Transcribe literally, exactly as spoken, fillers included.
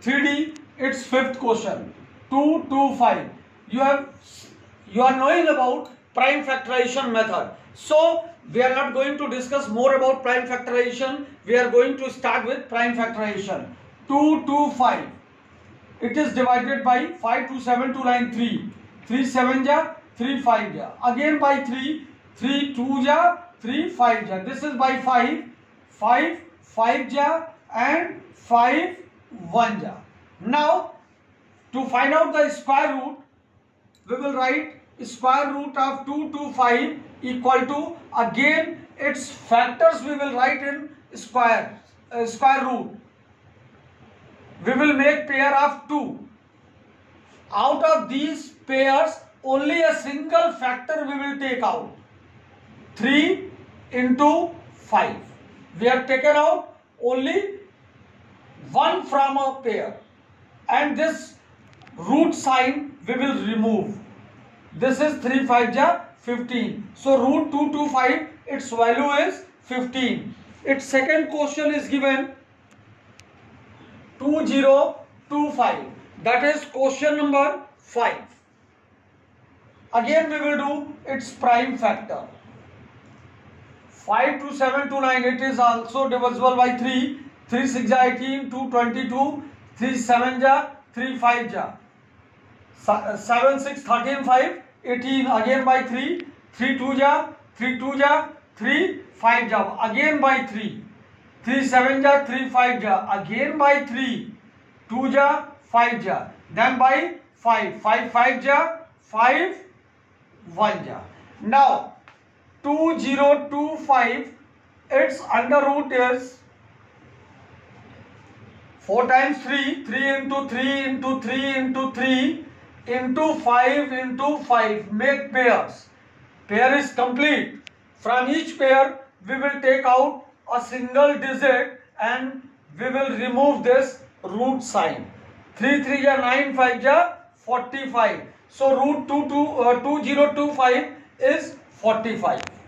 three D, it's fifth question. two two five. You have you are knowing about prime factorization method. So we are not going to discuss more about prime factorization. We are going to start with prime factorization. two two five. It is divided by five, two, seven, two, nine, three. three seven ja, three five ja. Again by three, three two ja, three five ja. This is by five, five, five ja and five one ja. Now to find out the square root, we will write square root of two two five equal to, again its factors we will write in square uh, square root. We will make pair of two. Out of these pairs, only a single factor we will take out. three into five. We have taken out only one from a pair. And this root sign we will remove. This is three five ja fifteen. So root two two five, its value is fifteen. Its second question is given two zero two five. That is question number five. Again we will do its prime factor. five two seven two nine, it is also divisible by three. three six ja eighteen, two twenty-two, three seven ja, three five ja. seven six thirteen, five eighteen, again by three. three two ja, three two ja, three five ja, again by three. three seven ja, three five ja, again by three. two ja, five ja, then by five. five five ja, five one ja. Now two zero two five, its under root is four times three, three into three into three into three into five into five. Make pairs. Pair is complete. From each pair we will take out a single digit and we will remove this root sign. three three ja nine, five ja forty-five. So root two two uh, two zero two five is forty-five.